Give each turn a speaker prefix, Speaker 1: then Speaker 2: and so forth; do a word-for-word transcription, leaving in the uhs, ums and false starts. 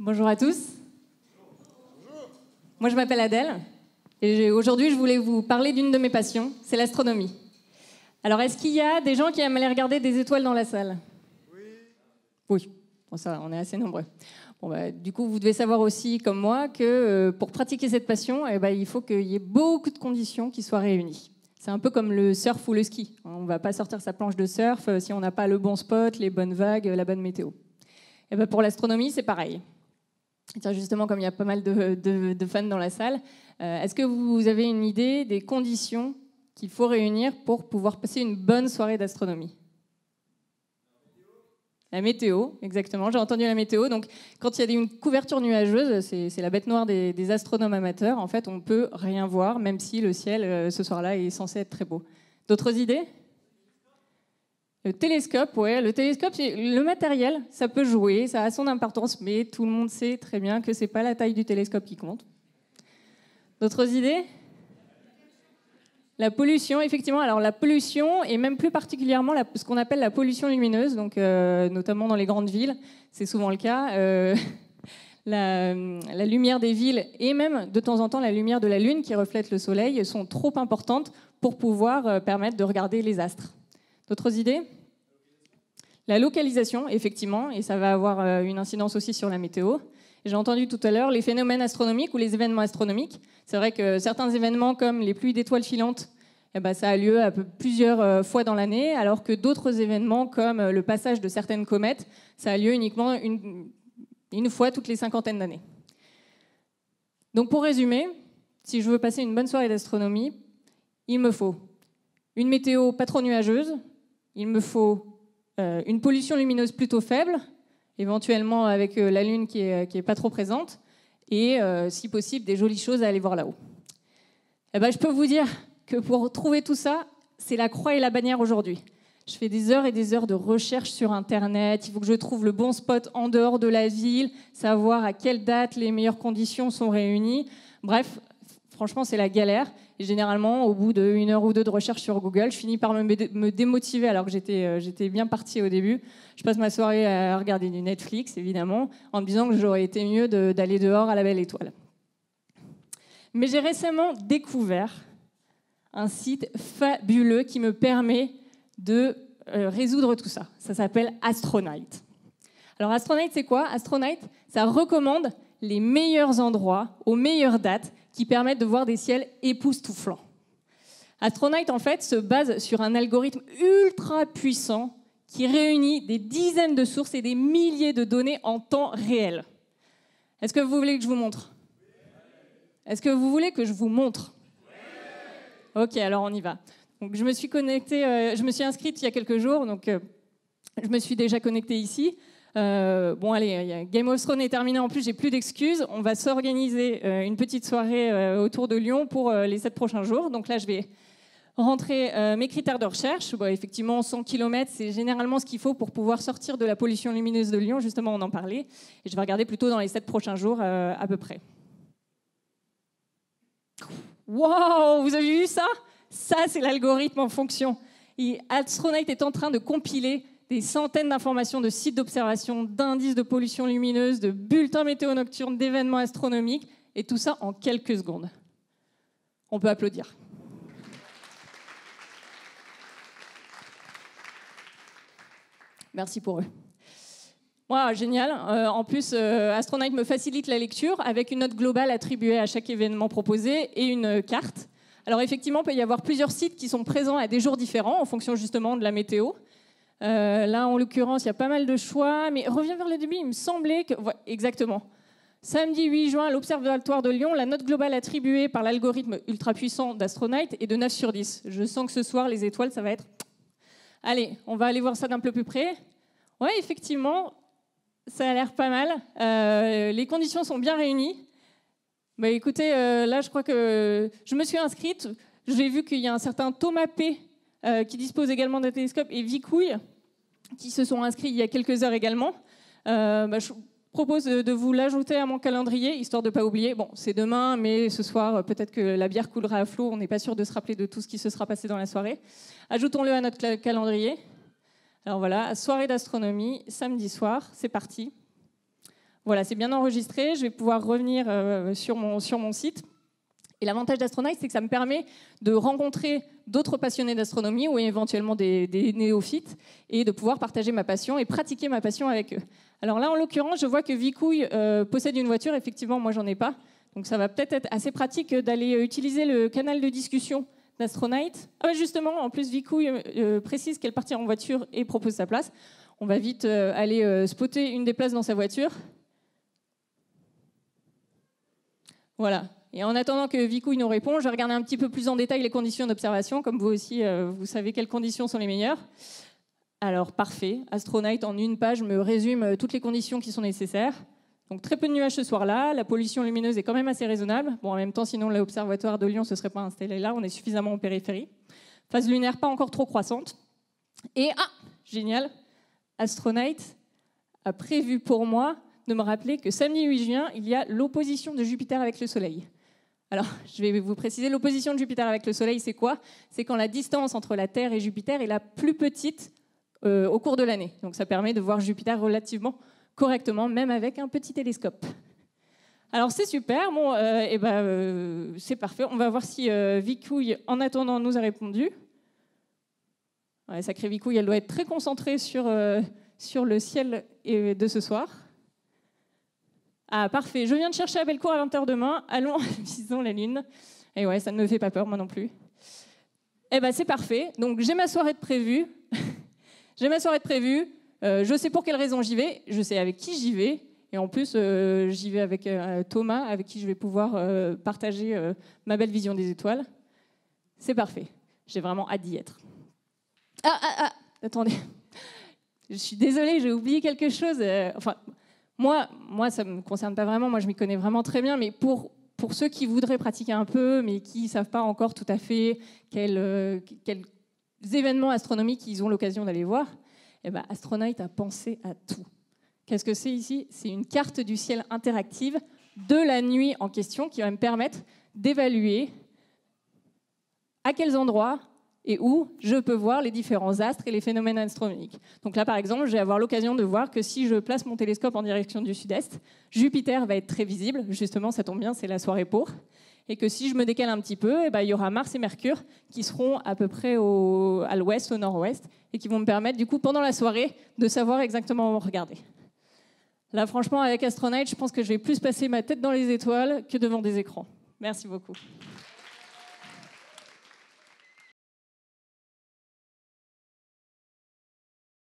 Speaker 1: Bonjour à tous. Moi, je m'appelle Adèle et aujourd'hui, je voulais vous parler d'une de mes passions, c'est l'astronomie. Alors, est-ce qu'il y a des gens qui aiment aller regarder des étoiles dans la salle? Oui. Oui, bon, ça, on est assez nombreux. Bon, bah, du coup, vous devez savoir aussi, comme moi, que euh, pour pratiquer cette passion, eh ben, il faut qu'il y ait beaucoup de conditions qui soient réunies. C'est un peu comme le surf ou le ski. On ne va pas sortir sa planche de surf euh, si on n'a pas le bon spot, les bonnes vagues, la bonne météo. Et ben, pour l'astronomie, c'est pareil. Tiens, justement, comme il y a pas mal de, de, de fans dans la salle, euh, est-ce que vous avez une idée des conditions qu'il faut réunir pour pouvoir passer une bonne soirée d'astronomie? La météo, exactement. J'ai entendu la météo. Donc, quand il y a une couverture nuageuse, c'est, c'est la bête noire des, des astronomes amateurs. En fait, on peut rien voir, même si le ciel, euh, ce soir-là, est censé être très beau. D'autres idées? Le télescope, ouais. Le télescope, c'est le matériel, ça peut jouer, ça a son importance, mais tout le monde sait très bien que c'est pas la taille du télescope qui compte. D'autres idées? La pollution, effectivement. Alors la pollution, et même plus particulièrement la, ce qu'on appelle la pollution lumineuse, donc euh, notamment dans les grandes villes, c'est souvent le cas. Euh, la, la lumière des villes et même de temps en temps la lumière de la Lune qui reflète le Soleil sont trop importantes pour pouvoir euh, permettre de regarder les astres. D'autres idées? La localisation, effectivement, et ça va avoir euh, une incidence aussi sur la météo. J'ai entendu tout à l'heure les phénomènes astronomiques ou les événements astronomiques. C'est vrai que certains événements comme les pluies d'étoiles filantes, eh ben, ça a lieu à peu, plusieurs euh, fois dans l'année, alors que d'autres événements comme euh, le passage de certaines comètes, ça a lieu uniquement une, une fois toutes les cinquantaines d'années. Donc pour résumer, si je veux passer une bonne soirée d'astronomie, il me faut une météo pas trop nuageuse, il me faut euh, une pollution lumineuse plutôt faible, éventuellement avec euh, la Lune qui est, qui est pas trop présente, et euh, si possible, des jolies choses à aller voir là-haut. Eh ben, je peux vous dire que pour trouver tout ça, c'est la croix et la bannière aujourd'hui. Je fais des heures et des heures de recherche sur Internet, il faut que je trouve le bon spot en dehors de la ville, savoir à quelle date les meilleures conditions sont réunies. Bref, franchement, c'est la galère. Et généralement, au bout d'une heure ou deux de recherche sur Google, je finis par me démotiver alors que j'étais, euh, j'étais bien partie au début. Je passe ma soirée à regarder du Netflix, évidemment, en me disant que j'aurais été mieux de, d'aller dehors à la belle étoile. Mais j'ai récemment découvert un site fabuleux qui me permet de euh, résoudre tout ça. Ça s'appelle Astronite. Alors Astronite, c'est quoi? Astronite, ça recommande les meilleurs endroits aux meilleures dates qui permettent de voir des ciels époustouflants. Astronite, en fait, se base sur un algorithme ultra puissant qui réunit des dizaines de sources et des milliers de données en temps réel. Est-ce que vous voulez que je vous montre? Est-ce que vous voulez que je vous montre? Ok, alors on y va. Donc, je me suis connectée, euh, je me suis inscrite il y a quelques jours, donc euh, je me suis déjà connectée ici. Euh, bon, allez, Game of Thrones est terminé, en plus, j'ai plus d'excuses. On va s'organiser euh, une petite soirée euh, autour de Lyon pour euh, les sept prochains jours. Donc là, je vais rentrer euh, mes critères de recherche. Bon, effectivement, cent kilomètres, c'est généralement ce qu'il faut pour pouvoir sortir de la pollution lumineuse de Lyon. Justement, on en parlait. Et je vais regarder plutôt dans les sept prochains jours, euh, à peu près. Waouh, vous avez vu ça? Ça, c'est l'algorithme en fonction. Et Astronite est en train de compiler des centaines d'informations de sites d'observation, d'indices de pollution lumineuse, de bulletins météo nocturnes, d'événements astronomiques, et tout ça en quelques secondes. On peut applaudir. Merci pour eux. Wow, génial. Euh, en plus, euh, Astronite me facilite la lecture avec une note globale attribuée à chaque événement proposé et une carte. Alors effectivement, il peut y avoir plusieurs sites qui sont présents à des jours différents en fonction justement de la météo. Euh, là, en l'occurrence, il y a pas mal de choix, mais reviens vers le début, il me semblait que... Ouais, exactement. Samedi huit juin, à l'Observatoire de Lyon, la note globale attribuée par l'algorithme ultra puissant d'Astronite est de neuf sur dix. Je sens que ce soir, les étoiles, ça va être... Allez, on va aller voir ça d'un peu plus près. Ouais, effectivement, ça a l'air pas mal. Euh, les conditions sont bien réunies. Bah, écoutez, euh, là, je crois que je me suis inscrite. J'ai vu qu'il y a un certain Thomas P., Euh, qui dispose également d'un télescope, et Vicouille, qui se sont inscrits il y a quelques heures également. Euh, bah, je propose de, de vous l'ajouter à mon calendrier, histoire de ne pas oublier. Bon, c'est demain, mais ce soir, peut-être que la bière coulera à flot. On n'est pas sûr de se rappeler de tout ce qui se sera passé dans la soirée. Ajoutons-le à notre calendrier. Alors voilà, soirée d'astronomie, samedi soir, c'est parti. Voilà, c'est bien enregistré. Je vais pouvoir revenir euh, sur, mon, sur mon site. Et l'avantage d'Astronaut, c'est que ça me permet de rencontrer d'autres passionnés d'astronomie ou éventuellement des, des néophytes et de pouvoir partager ma passion et pratiquer ma passion avec eux. Alors là, en l'occurrence, je vois que Vicouille euh, possède une voiture. Effectivement, moi, j'en ai pas. Donc ça va peut-être être assez pratique d'aller utiliser le canal de discussion d'Astronaut. Ah bah justement, en plus, Vicouille euh, précise qu'elle partira en voiture et propose sa place. On va vite euh, aller euh, spotter une des places dans sa voiture. Voilà. Et en attendant que Vicouille nous réponde, je vais regarder un petit peu plus en détail les conditions d'observation. Comme vous aussi, euh, vous savez quelles conditions sont les meilleures. Alors, parfait. Astronaut, en une page, me résume toutes les conditions qui sont nécessaires. Donc, très peu de nuages ce soir-là. La pollution lumineuse est quand même assez raisonnable. Bon, en même temps, sinon, l'observatoire de Lyon ne se serait pas installé là. On est suffisamment en périphérie. Phase lunaire pas encore trop croissante. Et, ah, génial, Astronaut a prévu pour moi de me rappeler que samedi huit juin, il y a l'opposition de Jupiter avec le Soleil. Alors, je vais vous préciser, l'opposition de Jupiter avec le Soleil, c'est quoi? C'est quand la distance entre la Terre et Jupiter est la plus petite euh, au cours de l'année. Donc, ça permet de voir Jupiter relativement correctement, même avec un petit télescope. Alors, c'est super. Bon, euh, et ben, euh, c'est parfait. On va voir si euh, Vicouille, en attendant, nous a répondu. Ouais, sacrée Vicouille, elle doit être très concentrée sur, euh, sur le ciel de ce soir. Ah, parfait. Je viens de chercher à Bellecour à vingt heures demain. Allons, visons la Lune. Et ouais, ça ne me fait pas peur, moi non plus. Eh ben, c'est parfait. Donc, j'ai ma soirée de prévue. j'ai ma soirée de prévue. Euh, je sais pour quelle raison j'y vais. Je sais avec qui j'y vais. Et en plus, euh, j'y vais avec euh, Thomas, avec qui je vais pouvoir euh, partager euh, ma belle vision des étoiles. C'est parfait. J'ai vraiment hâte d'y être. Ah, ah, ah, attendez. Je suis désolée, j'ai oublié quelque chose. Euh, enfin... Moi, moi, ça ne me concerne pas vraiment, moi je m'y connais vraiment très bien, mais pour, pour ceux qui voudraient pratiquer un peu, mais qui ne savent pas encore tout à fait quels, euh, quels événements astronomiques ils ont l'occasion d'aller voir, eh ben, Astronaut a pensé à tout. Qu'est-ce que c'est ici? C'est une carte du ciel interactive de la nuit en question qui va me permettre d'évaluer à quels endroits et où je peux voir les différents astres et les phénomènes astronomiques. Donc là, par exemple, je vais avoir l'occasion de voir que si je place mon télescope en direction du sud-est, Jupiter va être très visible. Justement, ça tombe bien, c'est la soirée pour. Et que si je me décale un petit peu, eh ben, il y aura Mars et Mercure qui seront à peu près au, à l'ouest, au nord-ouest, et qui vont me permettre, du coup, pendant la soirée, de savoir exactement où regarder. Là, franchement, avec Astronaut, je pense que je vais plus passer ma tête dans les étoiles que devant des écrans. Merci beaucoup.